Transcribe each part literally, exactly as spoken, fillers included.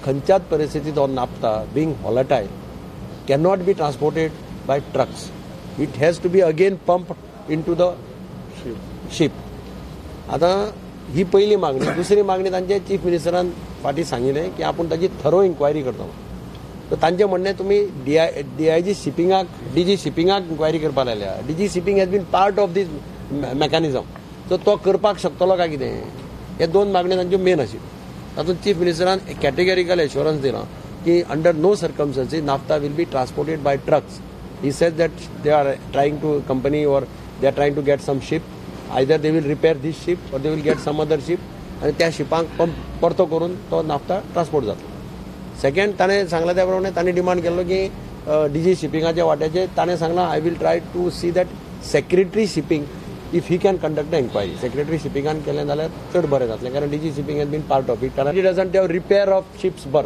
खंयच्याच परिस्थितीत हो naphtha being volatile cannot be transported by trucks. It has to be again pump into the ship. आता ही पहिली मागणी. दुसरी मागणी तांचे चीफ मिनिस्टरान फाटी सांगितले की आपण ताची थरो इन्क्वायरी करता. तर तांचे म्हणणे तुम्ही D I D I G शिपिंगाक डी जी शिपिंगाक इन्क्वायरी करपाक लायल्या. D G shipping has been part of this mechanism. So तो करपाक शकतलो काय कितें, हे दोन मागण्यो तांच्यो मेन आशिल्ल्यो. तातूंत चीफ मिनिस्टरान कॅटेगरिकल एश्युरन्स दिला की under no circumstances naphtha will be transported by trucks. He says that they are trying to company or they are trying to get some ship. Either they will repair this ship or they will get some other ship आणि त्या शिपांक pump परतो करून तो naphtha transport जातलो. Second ताणें सांगला त्या प्रमाणे ताणें डिमांड केल्लो की डीजी शिपिंगाच्या वाट्याचेर ताणें सांगलां I will try to see that secretary shipping if he can conduct the inquiry. Secretary शिपिंगान केलें जाल्यार चड बरें जातलें, कारण DG shipping has been part of it. कारण it doesn't have repair of ships berth.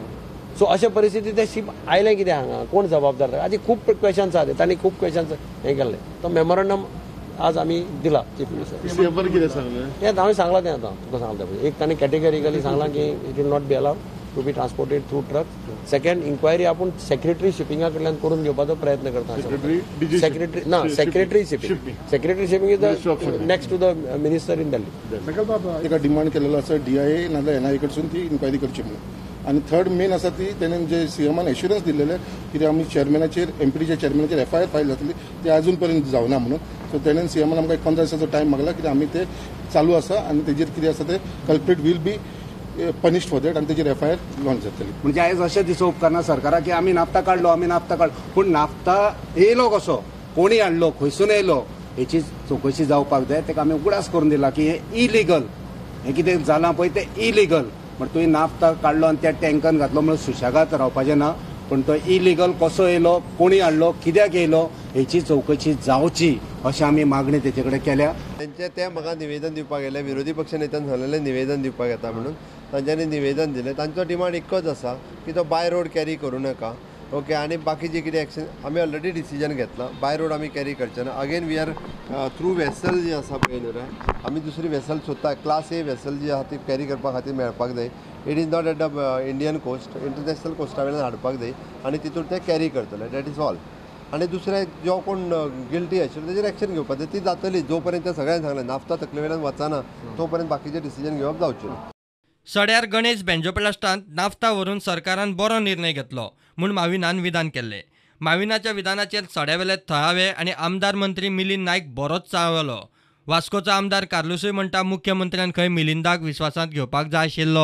So अशे परिस्थितीत ते शिप आयलें कितें हांगा, कोण जबाबदार. हाजी खूब क्वेश्चन्स आहा. तांणी खूब क्वेश्चन्स हें केल्ले. तो मेमोरंडम आज आमी दिला चीफ मिनिस्टर. हें हांवें सांगलां तें आतां तुका सांगता पळय. एक ताणें कॅटेगरिकली सांगलां की it will not be allowed to be transported through truck. Second, inquiry आपूण सेक्रेटरी शिपिंगा कडल्यान करून घेवपाचो प्रयत्न करता. सेक्रेटरी ना secretary shipping secretary shipping is the next to the minister in Delhi. एका डिमांड केलेलो आसा डीआयए नाजाल्यार एनआयए कडसून ती इन्क्वायरी करची म्हणून. आणि थर्ड मेन आसा ती तेणें जे सीएमान एश्युरन्स दिलेले की आमी चेअरमॅनाचेर एमपीडीच्या चेअरमॅनाचेर एफआयआर फायल जातली ती अजून पर्यंत जावना म्हणून. सो तेणें सीएमान आमकां एक पंदरा दिसाचो टायम मागला की आमी ते चालू आसा आणि तेजेर कितें आसा ते culprit will be punished for that आणि तेजेर एफआयआर लॉन्च जातली. म्हणजे आयज अशें दिसो उपकारना सरकाराक की आमी नाफ्ता काडलो आमी नाफ्ता काडलो, पूण नाफ्ता येयलो कसो, कोणी हाडलो, खंयसून येयलो हेची चवकशी जावपाक जाय. तेका आमी उगडास करून दिला की हें इलिगल, हें कितें जालां पळय तें इलिगल. म्हण तुवें नाफ्ता काडलो आनी त्या टँकान घातलो म्हणून सुशेगाद रावपाचें ना. पूण तो इलिगल कसो येयलो, कोणी हाडलो, कित्याक येयलो हेची चवकशी जावची अशी आमी मागणी तेचे कडेन केल्या. तेंचे ते म्हाका निवेदन दिवपाक गेले. विरोधी पक्ष नेत्यान सांगलेलें निवेदन दिवपाक येता म्हणून. तांच्यांनी निवेदन दिलें. तांचो डिमांड एकच आसा की तो बाय रोड कॅरी करूं नाका. ओके. आनी बाकी जे कितें एक्शन आमी ऑलरेडी डिसिजन घेतला. बाय रोड आमी कॅरी करचे ना. Again we are through vessel जी आसा पळय न्हू रे, आमी दुसरी वेसल सोदता. क्लास ए वेसल जी आसा ती कॅरी करपा खातीर मेळपाक जाय. It is not at the Indian coast, international कोस्टा वयल्यान हाडपाक जाय आनी तितून ते कॅरी करतले. That is all. आनी दुसरे जो कोण गिल्टी आशिल्लो तेजेर एक्शन घेवपाक जाय. ती जातली जो पर्यंत सगळ्यांक सांगलें नाफ्ता तकले वयल्यान वचना तो पर्यंत बाकीचे डिसिजन घेवप जावचें ना. सड्यार गणेश बेंजोप्लास्टांत नाफ्ता व्हरून सरकारान बरो निर्णय घेतलो म्हूण माविनान विधान केल्लें. माविनाच्या विधानाचेर सड्यावेले थळावे आनी आमदार मंत्री मिलिंद नायक बरोच चाळवलो. वास्कोचो आमदार कार्लोसूय म्हणटा मुख्यमंत्र्यान खंय मिलिंदाक विश्वासांत घेवपाक जाय आशिल्लो.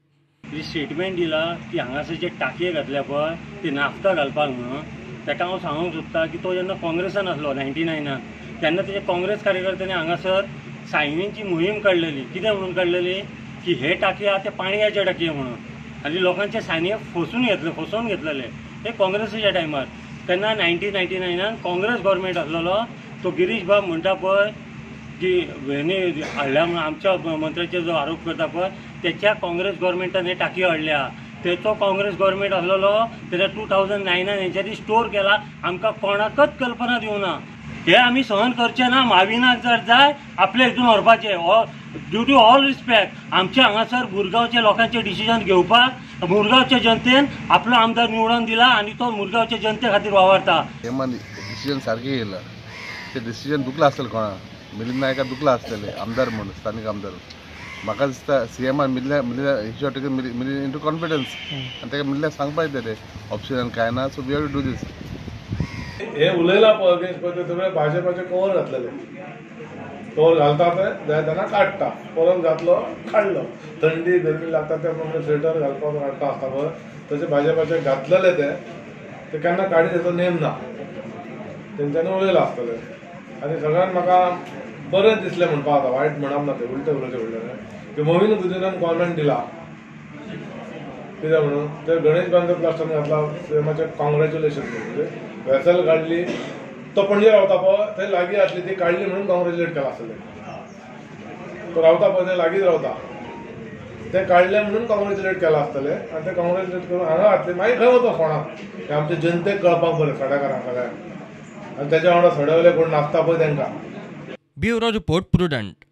जी स्टेटमेंट दिला की हांगासर जे टाकये घातल्या पळय ते नाफ्ता घालपाक म्हणून, ताका हांव सांगूंक सोदतां की तो जेन्ना काँग्रेसान आसलो नायन्टी नायनान तेन्ना तेजे काँग्रेस कार्यकर्त्यांनी हांगासर सायनीची मोहीम काडलेली. कितें म्हणून काडलेली की हे टाकये आहा ते पाणयाचे टाकये म्हणून, आनी लोकांचे सायनीये फसून घेतले फसोवन घेतलेले हे काँग्रेसीच्या टायमार. तेन्ना नायन्टीन नायन्टी नायनान काँग्रेस गव्हर्मेंट आसलेलो. तो गिरीश बाब म्हणटा पळय की हेणी हाडल्या म्हणून आमच्या मंत्र्याचेर जो आरोप करता पळय त्याच्या काँग्रेस गव्हर्मेंटान हे टाकये हाडल्या. तेचो काँग्रेस गव्हर्मेंट आसलेलो तेन्ना टू थावजंड नायनान हेंच्यांनी स्टोर केला. आमकां कोणाकच कल्पना दिवना. हे आमी सहन करचे ना. माविनाक जर जाय आपले हितून व्हरपाचे. ड्यू टू ऑल रिस्पेक्ट आमच्या हांगासर मुरगांवच्या लोकांचे डिसिजन घेवपाक मुरगांवच्या जनतेन आपलो आमदार निवडून दिला आनी तो मुरगांवच्या जनते खातीर वावरता. डिसिजन सारकें येयला. ते डिसिजन दुखला आसतलें कोणा मिलिंद नायका दुखला आसतलें आमदार म्हणून स्थानीक आमदार. म्हाका दिसता सीएमान मिल्ल्या मिल्ल्या हिच्या टेकन मिली इंटू कॉन्फिडन्स आनी ताका मिल्ल्या सांगपाक जाय ते ऑप्शन कांय ना. So we have to do this. हे उलयला पळय अगेन्स्ट पळय ते सगळे भाजपाचे कवर घातलेले. कवर घालता ते जाय तेन्ना काडटा. परत घातलो काडलो. थंडी गरमी लागता त्या प्रमाणे स्वेटर घालपाक काडटा आसता पळय तशें भाजपाचे घातलेले ते ते केन्ना काडी तेचो नेम ना. तेंच्यांनी उलयला आसतले आनी सगळ्यांक म्हाका बरें दिसलें म्हणपाक आतां वायट म्हणप ना. ते उलटे उलयचे उरलेले की मोहीन गुजरान गव्हर्मेंट दिला कित्याक म्हणून ते गणेश बेंजोप्लास्टान घातला. सीएमाचे कॉंग्रॅच्युलेशन. म्हणजे वेसल काडली तो पणजे रावता पळय थंय लागीं आसली ती काडली म्हणून कॉंग्रॅच्युलेट केला आसतलें. तो रावता पळय थंय लागींच रावता ते काडले म्हणून कॉंग्रॅच्युलेट केला आसतलें आनी ते कॉंग्रॅच्युलेट करून हांगा घातले. मागीर खंय वता फोंडाक हे आमच्या जनतेक कळपाक बरें सड्याकारांक सगळ्यांक. आनी तेच्या वांगडा सड्यावयले कोण नाचता पळय तांकां. Bureau report prudent.